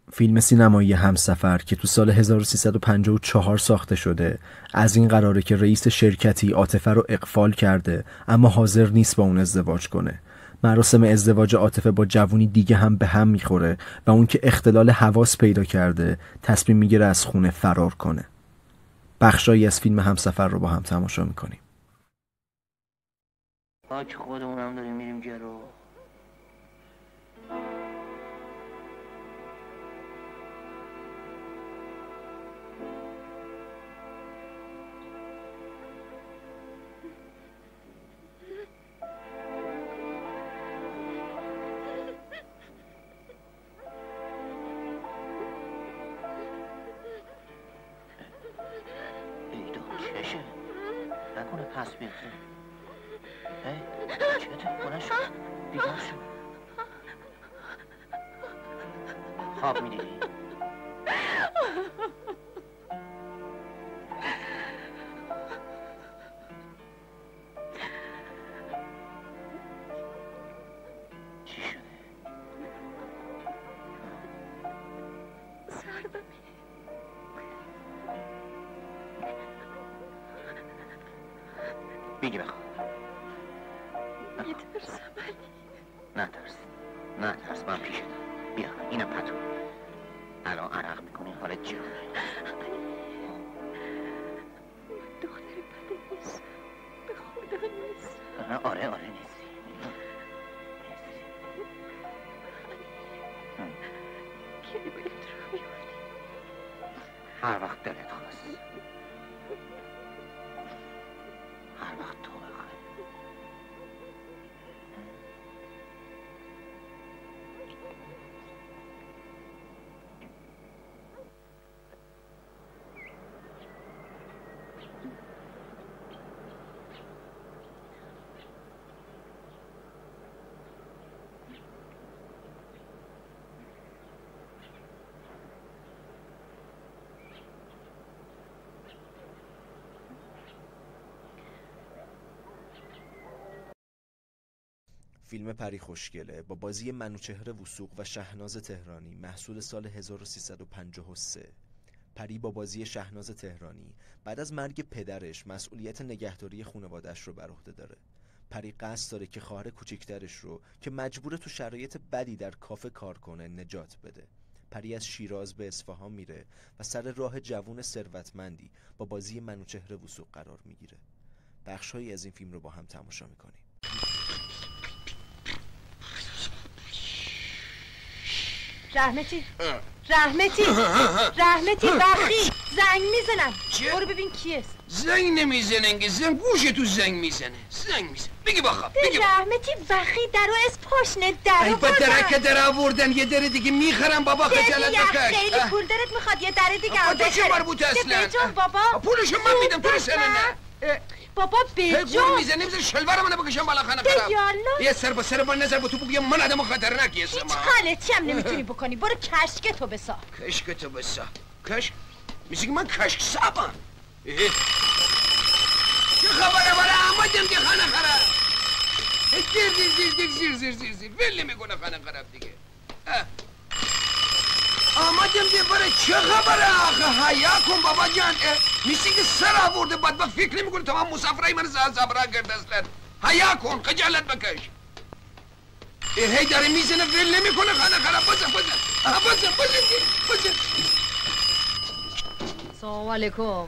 فیلم سینمایی همسفر که تو سال 1354 ساخته شده از این قراره که رئیس شرکتی عاطفه رو اغفال کرده اما حاضر نیست با اون ازدواج کنه. مراسم ازدواج عاطفه با جوونی دیگه هم به هم میخوره و اون که اختلال حواس پیدا کرده تصمیم میگیره از خونه فرار کنه. بخشایی از فیلم همسفر رو با هم تماشا میکنیم. باک خودمون هم داریم میریم جلو. چشه؟ نکنه پس بیخته. چته؟ بلند شد؟ بیدار شد. خواب میدیدی؟ چی شده؟ سردمه. بگی بخواه. میترسم علی. نترس من پیشتم. بیا اینم پتو. الان عرق میکنی حالت جیره. علی من دختر بده نیستم. به خدا نیستم. آره نیستی. کی باید رو بیاری؟ هر وقت دلت خواست. هر وقت تو بخوای. فیلم پری خوشگله با بازی منوچهر وثوق و شهناز تهرانی محصول سال 1353. پری با بازی شهناز تهرانی بعد از مرگ پدرش مسئولیت نگهداری خانواده‌اش رو بر عهده داره. پری قصد داره که خواهر کوچکترش رو که مجبوره تو شرایط بدی در کافه کار کنه نجات بده. پری از شیراز به اصفهان میره و سر راه جوون ثروتمندی با بازی منوچهر وثوق قرار میگیره. بخشایی از این فیلم رو با هم تماشا میکنیم. رحمتی بخی زنگ میزنم. برو ببین کیه. زنگ نمیزنن که زنگ گوش تو زنگ میزنه. بگی بخواب بگی رحمتی بخی درو از پاشنه درو ای با درک در آوردن یه در دیگه میخرم بابا خجالت بکش. خیلی پول دارت میخواد یه در دیگه هم بخره. چه مربوطه اصلا؟ بابا پولشو من میدم تو سنه نه. بابا بجو میزنه میزنه شلوار منو بکشم بالا خانه خراب. یه سر با سر من نظر با تو بگم من آدم خطرناکی هستم. هیچ غلطی هم نمیتونی بکنی. برو کشکتو بسا. کشکتو بسا. کشک؟ میگی من کشک صابم. چه خبره بالا آمدیم که خانه خراب. زیر ولی میکنه خانه خراب دیگه. آمدیم دیگه برای چه خبره آخه حیا کن بابا جان. میسی که سر آورده بدبخت فکر نمیکنه تمام مسافرای من زبرا کرده اصلا. حیا کن خجالت بکش. هی داره میزنه ول نمیکنه خانه خراب. بزن. سلام علیکم.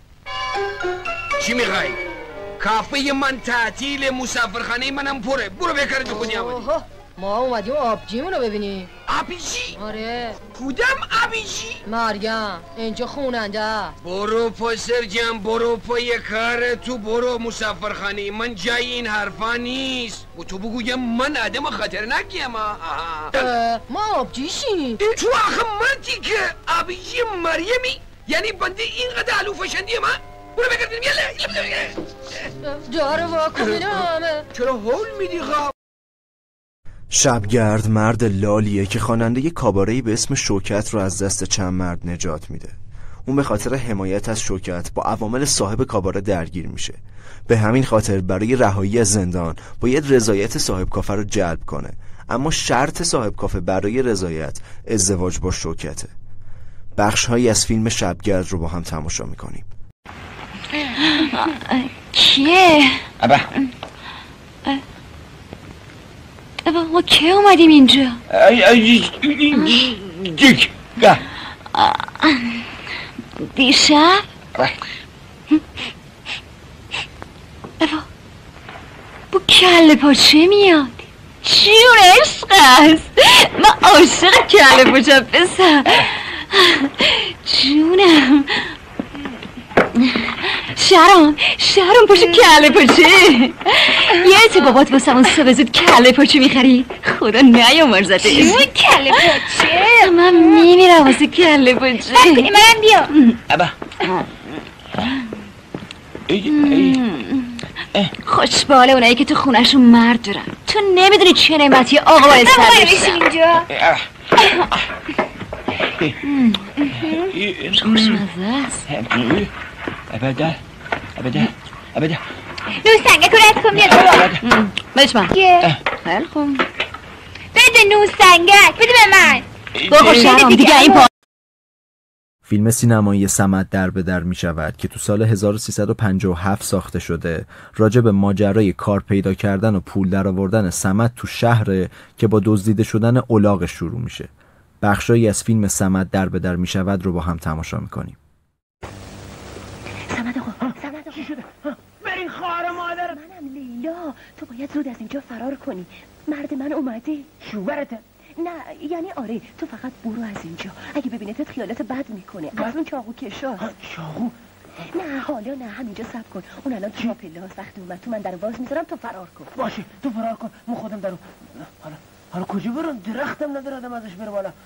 چی میخوای؟ کافه من تعطیل مسافرخانه منم پره. برو بکرد خودی آمدی. ما اومدیم آبجیمونو ببینیم. آبجی؟ آره. کدام آبجی؟ مریم اینجا خوننده. برو پسر جان برو پای کار تو. برو مسافرخانه من جای این حرفا نیست. و تو بگویم من آدم خطرناکیم. ما آبجیشیم. تو آخه مردی که آبجی مریمی یعنی بنده اینقدر علو فشندی من. برو بگردیم یلا داره واکنین همه. چرا هول میدی خواب؟ شبگرد مرد لالیه که خواننده کاباره‌ای به اسم شوکت رو از دست چند مرد نجات میده. اون به خاطر حمایت از شوکت با عوامل صاحب کاباره درگیر میشه. به همین خاطر برای رهایی از زندان باید رضایت صاحب کافه رو جلب کنه. اما شرط صاحب کافه برای رضایت ازدواج با شوکته. بخش‌هایی از فیلم شبگرد رو با هم تماشا می‌کنیم. کیه؟ ابا ما کی اومدیم اینجا؟ دیک دیشب؟ با کله پاچه میاد. جون عشق است. من عاشق کله پاچه پسر. جونم شهرام پاشو کله پاچه. یه بابات واسه اون صبح زود کله پاچه میخری. خدا نیامرزته. جون کله پاچه. من میمیرم واسه کله پاچه. منم بیا. ابا خوش به حال اونایی که تو خونهشون مرد دارن. تو نمیدونی چه نعمتی آقا باید سر بشتن. اینجا خوشمزه است. ابدا نوسنگه تو رد کن بیاد. بچ من خیلی خوب. بده نوسنگک بده به من. بابا شهرام دیگه این پا. فیلم سینمایی صمد در به در می شود که تو سال 1357 ساخته شده، راجع به ماجرای کار پیدا کردن و پول درآوردن صمد تو شهر که با دزدیده شدن الاغ شروع میشه. بخشایی از فیلم صمد در به در می شود رو با هم تماشا میکنیم. صمد آقا چی شده؟ برین خواهر مادر. منم لیلا. تو باید زود از اینجا فرار کنی. مرد من اومده. شوهرته؟ نه یعنی آره، تو فقط برو از اینجا. اگه ببینتت خیالت بد میکنه. از اون چاقو کشاست. چاقو؟ نه حالا نه، همینجا صبر کن. اون الان تو پله هاست. وقتی اومد تو من درو باز میذارم تو فرار کن. باشه تو فرار کن، من خودم درو. حالا کجا برم؟ درختم نداره آدم ازش بره بالا.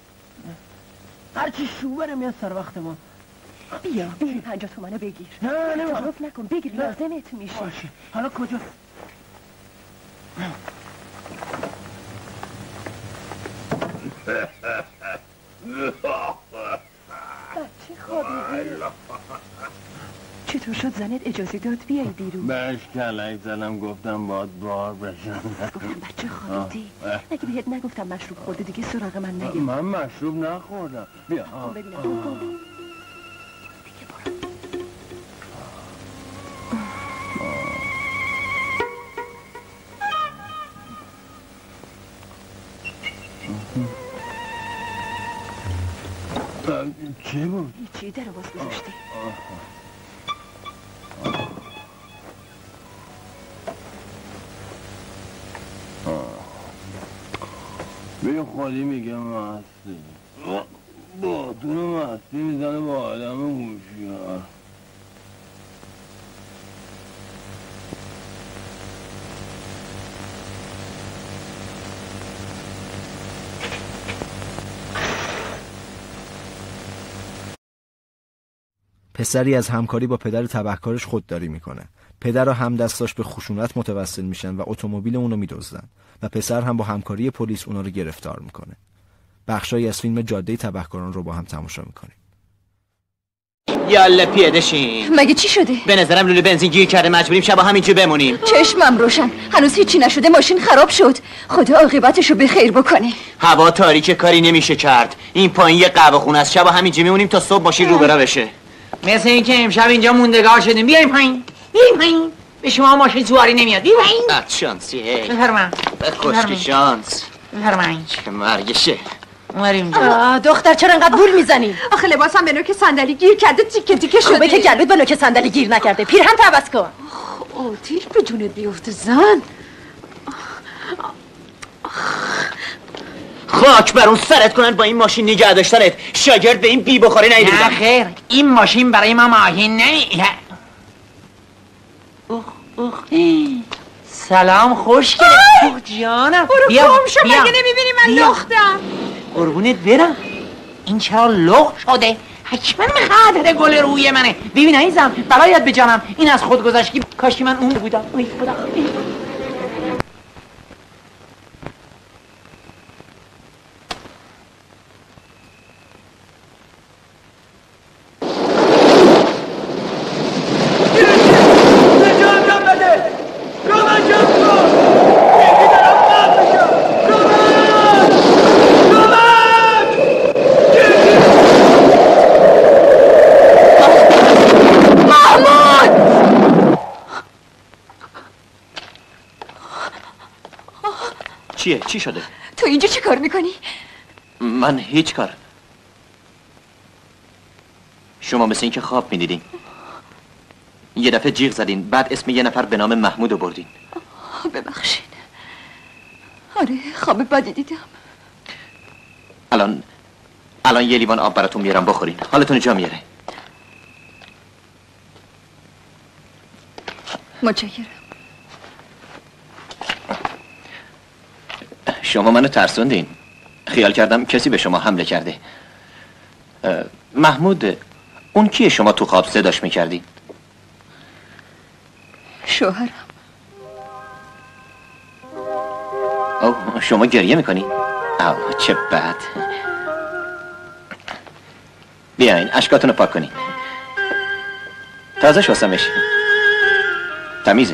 هرچی شوهرم میاد سر وقت ما. بیا 50 تومنو بگیر. نه تعارف نکن، بگیر لازمت میشه. باشه حالا کجا؟ بچه خوابیدی؟ چطور شد زنت اجازه داد بیای بیرون؟ بهش کلک زدم گفتم باید بار بشم. گفتم بچه خوابیدی؟ اگه بهت نگفتم مشروب خورده دیگه سراغ من نگه. من مشروب نخوردم. بیا ببینم تو کن. چی بود؟ هیچی، در باز گذاشتی. بیا خالی میگم مستی باتون مستی میزنه با آدم هوشیار. پسری از همکاری با پدر تبهکارش خودداری میکنه. پدر و همدستاش به خشونت متوسل میشن و اتومبیل اونو میدزدن و پسر هم با همکاری پلیس اونا رو گرفتار میکنه. بخشایی از فیلم جاده تبهکاران رو با هم تماشا میکنیم. یالا پیاده شین. مگه چی شده؟ به نظرم لوله بنزین گیر کرده، مجبوریم شب همینجا بمونیم. چشمم روشن، هنوز هیچی نشده، ماشین خراب شد. خدا عاقبتشو به خیر بکنه. هوا تاریکه، کاری نمیشه کرد. این پایین یه قهوه خونه است، شب همینجا میمونیم تا صبح ماشین رو برا بشه. مثل این که امشب اینجا موندگار شدیم. بیایم پایین. به شما ماشین سواری نمیاد. بیایم. شانسی هی. بفرما. خوشکی شانس. بفرمایید. که مرگشه. دختر چرا انقدر گول میزنی؟ آخه لباسم به نوک صندلی گیر کرده، تیکه تیکه شده. خوبه که گلوت به نوک صندلی گیر نکرده. پیرهن تو عوض کن. آتیش به جونت بیفته زن. خاک بر اون سرت کنن با این ماشین نگه داشتنت. شاگرد به این بی بخاری نیدیدم. نه خیر، این ماشین برای ما ماشین نمی. سلام خوش گرفت جانم. برو کم شو، مگه نمیبینی من لختم؟ قربونت برم. این چرا لخت شده؟ حتما خاطر گل روی منه. ببین عزیزم برایت بجانم این از خود گذشتی. کاش که من اون بودم. ای خدا. چیه؟ چی شده؟ تو اینجا چی کار میکنی؟ من هیچ کار. شما مثل این که خواب میدیدین. یه دفعه جیغ زدین، بعد اسم یه نفر به نام محمود رو بردین. ببخشین. آره خواب بدی دیدم. الان یه لیوان آب براتون میارم بخورین. حالتون جا میاره. متشکرم. شما منو ترسوندین. خیال کردم کسی به شما حمله کرده. محمود، اون کیه شما تو خواب صداش میکردین؟ شوهرم. اوه، شما گریه میکنی؟ اوه، چه بد. بیاین اشکاتون رو پاک کنین. تازه شستمش. تمیزه.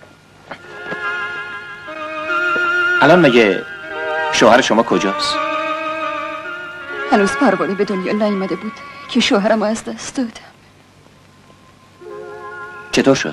الان مگه شوهر شما کجاست؟ هنوز پروانه به دنیا نیامده بود که شوهرم از دست دادم. چطور شد؟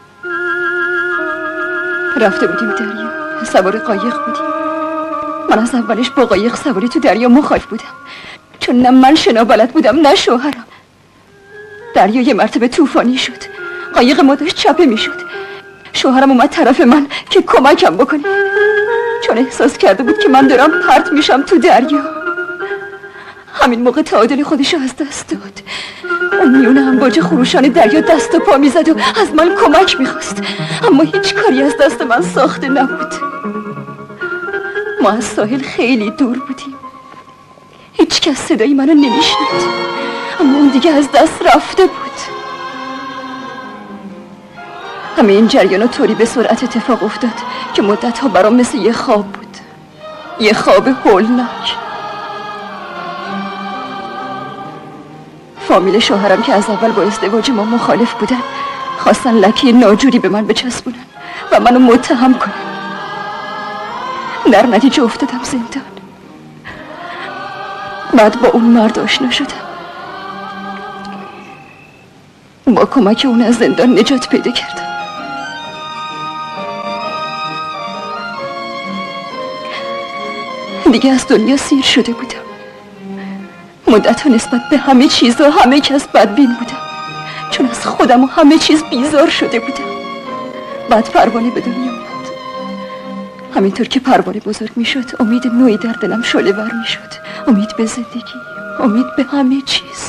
رفته بودیم دریا، سوار قایق بودیم. من از اولش با قایق سواری تو دریا مخالف بودم، چون نه من شنا بلد بودم نه شوهرم. دریا یه مرتبه طوفانی شد، قایق ما داشت چپه میشد. شوهرم اومد طرف من که کمکم بکنه، چون احساس کرده بود که من دارم پرت میشم تو دریا. همین موقع تعادل خودشو از دست داد. اون میونه امواج خروشان دریا دست و پا میزد و از من کمک میخواست، اما هیچ کاری از دست من ساخته نبود. ما از ساحل خیلی دور بودیم، هیچ کس صدای منو نمیشنید، اما اون دیگه از دست رفته بود. همه این جریانا طوری به سرعت اتفاق افتاد که مدتها برام مثل یه خواب بود، یه خواب هولناک. فامیل شوهرم که از اول با ازدواج ما مخالف بودن خواستن لکه ناجوری به من بچسبونن و منو متهم کنن. در نتیجه افتادم زندان. بعد با اون مرد آشنا شدم، با کمک اون از زندان نجات پیدا کردم. دیگه از دنیا سیر شده بودم. مدت‌ها نسبت به همه چیز و همه کس بدبین بودم، چون از خودم و همه چیز بیزار شده بودم. بعد پروانه به دنیا اومد. همینطور که پروانه بزرگ میشد امید نوعی در دلم شعله ور میشد. امید به زندگی، امید به همه چیز.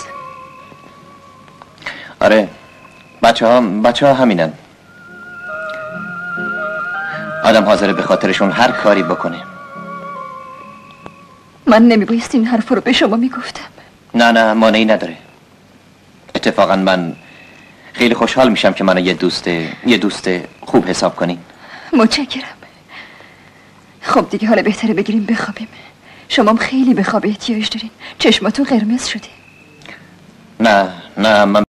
آره، بچه ها همینن. آدم حاضره به خاطرشون هر کاری بکنه. من نمیبایست این حرف رو به شما میگفتم. نه مانعی نداره. اتفاقا من خیلی خوشحال میشم که منو یه دوست خوب حساب کنین. متشکرم. خب دیگه حالا بهتره بگیریم بخوابیم. شما هم خیلی به خواب احتیاج دارین، چشماتون قرمز شده. نه من